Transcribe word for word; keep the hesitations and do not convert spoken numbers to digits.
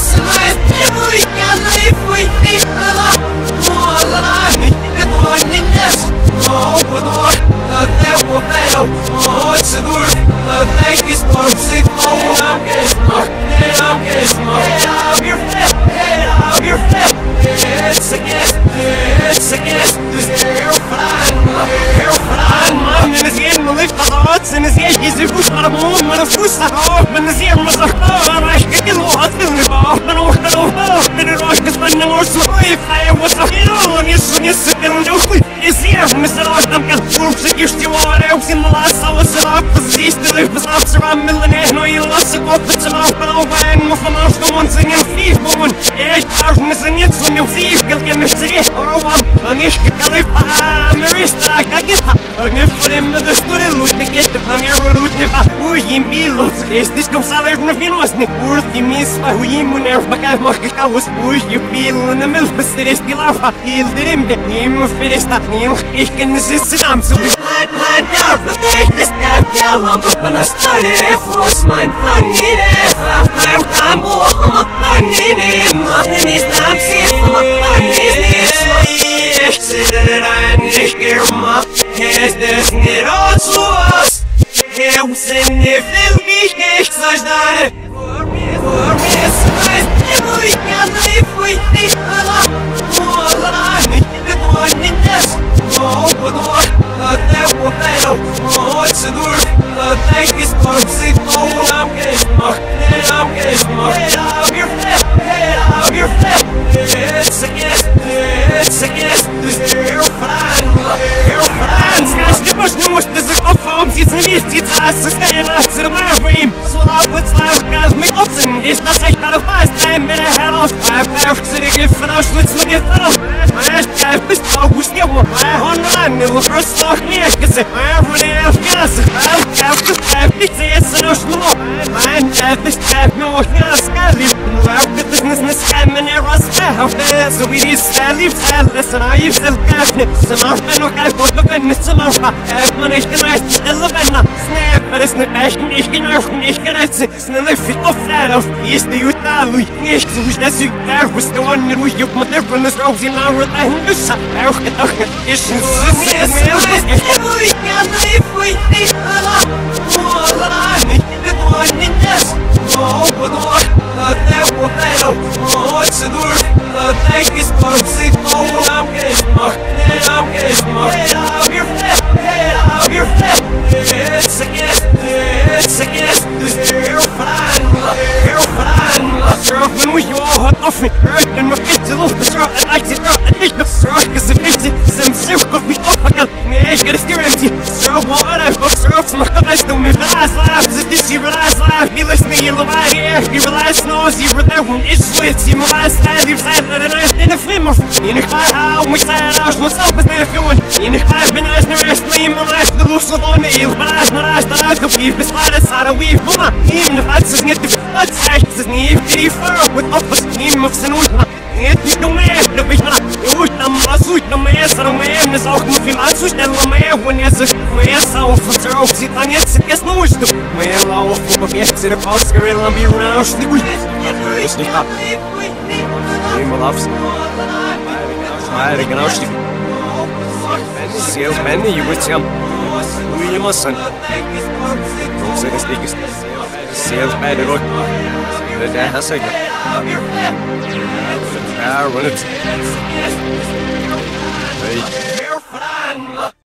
Здесь комсалер на финосник, урт и мисс, а у ему нерв, пока махка was push you feel in the middle, but it is the lava, heal the rim, the name of it is that name, ich can assist it, I'm so big. Line, line, down, the thing is that yellow, but I started it for mine, funny, I'm I'm I'm funny, nothing is not safe, I'm funny, ich sehe da nicht gemacht, ist das nicht aus was. Eu sem nível mich só dar por mim por mim mas eu fui cada fui te lá lá me tô ninjas oh oh até o pelo oh seguro até que estou se com am que mach am que mach am your flip am your flip it's a guess it's a guess this you're fine you're fine скажи может не может ты закопал птицы вместе Sustainable to my dream, so I would slash guys make option. It's not like how to find time in a hell of five hours to the gift for those with me. My ass guy, this dog was still one. My online, it was first lock me. I can say, every day I've got to I'll have to have this. It's an ocean more. My dad, this guy, no, I'm skyly. I've got business in the sky, man, there was out there. So we need to leave, listen, I used to get it. Some of them are going to put the goodness of my heart. Man, ich kann euch still a banner. Snap. Maar is niet echt niet genoeg, niet gered. Snel even op verder. Is de Utah, Louis. Niet zo dat ik daar was de one hoe je op mijn different is ook in our time. Dus ook gedacht is een succes. Ik wil ik kan niet voor die ala. Mola, niet de one in this. Oh, wat wat. Dat wordt wel. Oh, het is door. Dat ik is voor zich. Oh, I'm getting more. I'm getting more. I'm your flip. I'm your flip. It's a guess. It's a guess, you're fine, you're fine. Straf me moet je al hard af me. En nog iets te lopen, straf en ik zit er en ik nog straf. Cause if ik zit, zijn zelf komt niet op. Ik kan, nee, ik ga de stier empty. Straf me al uit, op straf, ze mag kan best doen. Me verlaas laaf, ze is hier verlaas laaf. Je lust me, je lawaai hier. Je verlaas noos, je verlaas van is zwit. Je me laat staan, je vijf naar de neus in de film. Je niet klaar hou, moet zijn als moet zelf eens naar de film. Je niet klaar ben als naar rest, maar je me laat de loes op aan de heel. Verlaas naar huis, naar huis, op je besluit. Out of weave, mama, even if that's not the that's actually need to fur with office team of Sanutna. It's no man, the vision. You would not suit the man, so man is auch mit dem Anzustellen, man, when you're so man, so for zero, sit on it, it's no wish to. Man, lauf, aber jetzt in der Faustgerill am Bier raus, die gut. Ist nicht ab. Immer laufst. Meine genau steht. Sehr Männer, you would say. You must son. Så det stikker ser spæret ut. Det er her sikkert. Ja, rundt.